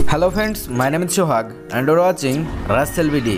Hello friends, my name is Shohag and you're watching Wrestle video.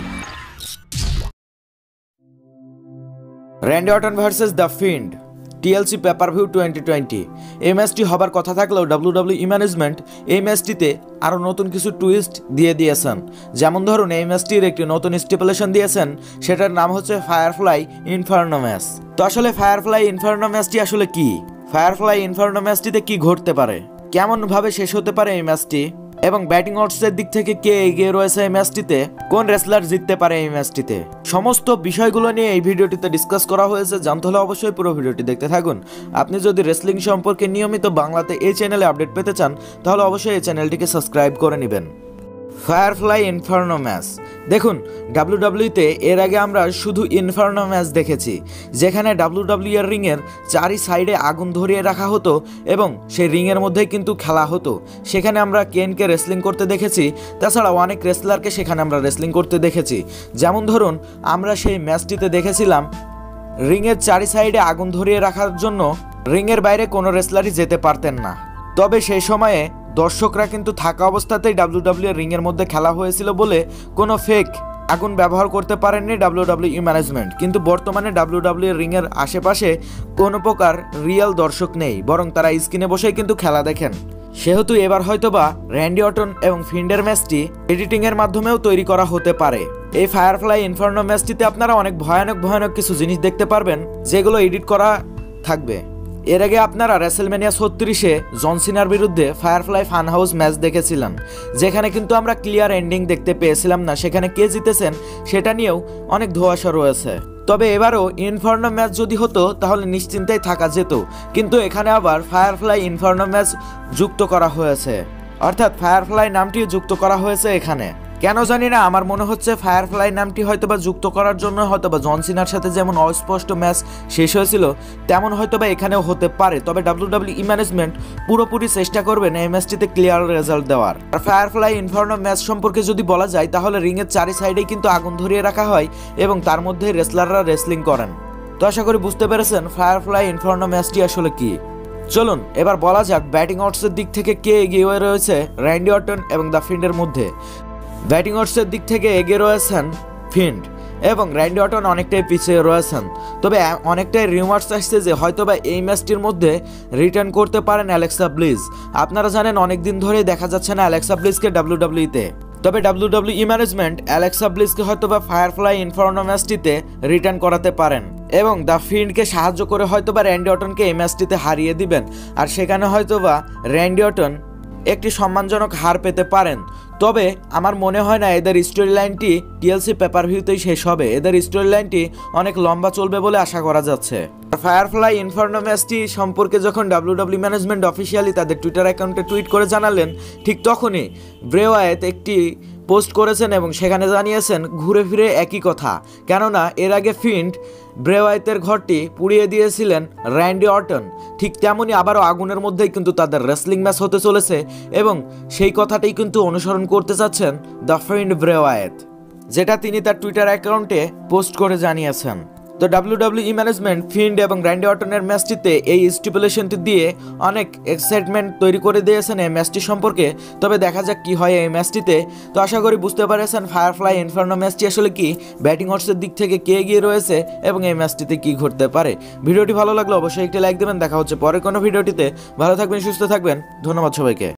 Randy Orton vs The Fiend TLC pay-per-view 2020 এই ম্যাচটি হবার কথা থাকলেও WWE management এই ম্যাচটিতে আরও নতুন কিছু টুইস্ট দিয়ে দিয়েছেন। যেমন ধরুন এই ম্যাচটির একটি নতুন স্টিপুলেশন দিয়েছেন, সেটার নাম হচ্ছে ফায়ারফ্লাই ইনফার্নো ম্যাচ। তো আসলে ফায়ারফ্লাই ইনফার্নো ম্যাচটি আসলে কি? ফায়ারফ্লাই ইনফার্নো ম্যাচটিতে কি ঘটতে পারে, কেমনভাবে শেষ হতে পারে এই ম্যাচটি, এবং ব্যাটিং অর্ডসের দিক থেকে কে এগিয়ে রয়েছে এই ম্যাচটিতে, কোন রেসলার জিততে পারে এই ম্যাচটিতে, সমস্ত বিষয়গুলো নিয়ে এই ভিডিওটিতে ডিসকাস করা হয়েছে। জানতে হলে অবশ্যই পুরো ভিডিওটি দেখতে থাকুন। আপনি যদি রেসলিং সম্পর্কে নিয়মিত বাংলাতে এই চ্যানেলে আপডেট পেতে চান তাহলে অবশ্যই এই চ্যানেলটিকে সাবস্ক্রাইব করে নেবেন। ফায়ারফ্লাই ইনফার্নো ম্যাচ দেখুন, ডাব্লিউডাব্লিউতে এর আগে আমরা শুধু ইনফার্নো ম্যাচ দেখেছি, যেখানে ডাব্লিউডাব্লিউ এর রিংয়ের চারি সাইডে আগুন ধরিয়ে রাখা হতো এবং সেই রিংয়ের মধ্যেই কিন্তু খেলা হতো। সেখানে আমরা কেনকে রেসলিং করতে দেখেছি, তাছাড়াও অনেক রেসলারকে সেখানে আমরা রেসলিং করতে দেখেছি। যেমন ধরুন আমরা সেই ম্যাচটিতে দেখেছিলাম রিংয়ের চারি সাইডে আগুন ধরিয়ে রাখার জন্য রিংয়ের বাইরে কোনো রেসলারই যেতে পারতেন না। তবে সেই সময়ে দর্শকরা কিন্তু থাকা অবস্থাতেই ডাব্লিউডাব্লিউ এর রিংয়ের মধ্যে খেলা হয়েছিল বলে কোনো ফেক আগুন ব্যবহার করতে পারেননি ডাব্লিউডাব্লিউ ম্যানেজমেন্ট। কিন্তু বর্তমানে ডাব্লিউডাব্লিউ এর রিংয়ের আশেপাশে কোনো প্রকার রিয়েল দর্শক নেই, বরং তারা স্ক্রিনে বসেই কিন্তু খেলা দেখেন। সেহেতু এবার হয়তোবা র্যান্ডি অর্টন এবং ফিন্ডের ম্যাচটি এডিটিং এর মাধ্যমেও তৈরি করা হতে পারে। এই ফায়ারফ্লাই ইনফার্নো ম্যাচটিতে আপনারা অনেক ভয়ানক কিছু জিনিস দেখতে পারবেন, যেগুলো এডিট করা থাকবে। এর আগে আপনারা রেসেলম্যানিয়া 36-এ জন সিনার বিরুদ্ধে ফায়ারফ্লাই ফান হাউস ম্যাচ দেখেছিলেন, যেখানে কিন্তু আমরা ক্লিয়ার এন্ডিং দেখতে পেয়েছিলাম না। সেখানে কে জিতেছেন সেটা নিয়েও অনেক ধোঁয়াশা রয়েছে। তবে এবারও ইনফার্নো ম্যাচ যদি হতো তাহলে নিশ্চিন্তেই থাকা যেত, কিন্তু এখানে আবার ফায়ারফ্লাই ইনফার্নো ম্যাচ যুক্ত করা হয়েছে, অর্থাৎ ফায়ারফ্লাই নামটিও যুক্ত করা হয়েছে এখানে। কেন জানি না, আমার মনে হচ্ছে ফায়ারফ্লাই নামটি হয়তোবা যুক্ত করার জন্য হয়তোবা জন সিনার সাথে যেমন অস্পষ্ট ম্যাচ শেষ হয়েছিল তেমন হয়তোবা এখানেও হতে পারে। তবে ডাব্লিউডাব্লিউ ম্যানেজমেন্ট পুরোপুরি চেষ্টা করবেন এই ম্যাচটিতে ক্লিয়ার রেজাল্ট দেওয়ার। আর ফায়ারফ্লাই ইনফার্নো ম্যাচ সম্পর্কে যদি বলা যায় তাহলে রিংয়ের চারি সাইডেই কিন্তু আগুন ধরিয়ে রাখা হয় এবং তার মধ্যে রেসলাররা রেসলিং করেন। তো আশা করি বুঝতে পেরেছেন ফায়ারফ্লাই ইনফার্নো ম্যাচটি আসলে কি। চলুন এবার বলা যাক ব্যাটিং অর্ডসের দিক থেকে কে এগিয়ে রয়েছে র্যান্ডি অর্টন এবং দ্য ফিন্ডের মধ্যে। ব্যাটিং অর্ডসের দিক থেকে এগিয়ে রয়েছেন ফিন্ড এবং র্যান্ডি অর্টন অনেকটাই পিছিয়ে রয়েছেন। তবে অনেকটাই রিউমার্স আসছে যে হয়তোবা এই ম্যাচটির মধ্যে রিটার্ন করতে পারেন অ্যালেক্সা ব্লিস। আপনারা জানেন অনেকদিন ধরেই দেখা যাচ্ছে না অ্যালেক্সা ব্লিসকে ডাব্লিউডাব্লিউতে। তবে ডাব্লিউডাব্লিউ ম্যানেজমেন্ট অ্যালেক্সা ব্লিসকে হয়তোবা ফায়ারফ্লাই ইনফার্নো ম্যাচটিতে রিটার্ন করাতে পারেন এবং দ্য ফিন্ডকে সাহায্য করে হয়তোবা র্যান্ডি অর্টনকে এই ম্যাচটিতে হারিয়ে দিবেন। আর সেখানে হয়তোবা র্যান্ডি অর্টন একটি সম্মানজনক হার পেতে পারেন। তবে আমার মনে হয় না এদের স্টোরি লাইনটি টিএলসি পেপারভিউতেই শেষ হবে। এদের স্টোরি লাইনটি অনেক লম্বা চলবে বলে আশা করা যাচ্ছে। ফায়ারফ্লাই ইনফার্নো ম্যাচটি সম্পর্কে যখন ডাব্লিউডাব্লিউ ম্যানেজমেন্ট অফিসিয়ালি তাদের টুইটার অ্যাকাউন্টে টুইট করে জানালেন, ঠিক তখনই ব্রে ওয়াইট একটি পোস্ট করেছেন এবং সেখানে জানিয়েছেন ঘুরে ফিরে একই কথা। কেননা এর আগে ফিন্ড ব্রে ওয়াইটের ঘরটি পুড়িয়ে দিয়েছিলেন র্যান্ডি অর্টন, ঠিক তেমনই আবারও আগুনের মধ্যেই কিন্তু তাদের রেসলিং ম্যাচ হতে চলেছে এবং সেই কথাটাই কিন্তু অনুসরণ করতে চাচ্ছেন দ্য ফিন্ড ব্রে ওয়াইট, যেটা তিনি তার টুইটার অ্যাকাউন্টে পোস্ট করে জানিয়েছেন। তো ডাব্লিউডাব্লিউ ম্যানেজমেন্ট ফিন্ড এবং র্যান্ডি অর্টনের ম্যাচটিতে এই স্টিপুলেশনটি দিয়ে অনেক এক্সাইটমেন্ট তৈরি করে দিয়েছেন এই ম্যাচটি সম্পর্কে। তবে দেখা যাক কি হয় এই ম্যাচটিতে। তো আশা করি বুঝতে পেরেছেন ফায়ারফ্লাই ইনফার্নো ম্যাচটি আসলে কি, ব্যাটিং অর্ডসের দিক থেকে কে এগিয়ে রয়েছে এবং এই ম্যাচটিতে কি ঘটতে পারে। ভিডিওটি ভালো লাগলে অবশ্যই একটি লাইক দেবেন। দেখা হচ্ছে পরের কোনো ভিডিওটিতে। ভালো থাকবেন, সুস্থ থাকবেন। ধন্যবাদ সবাইকে।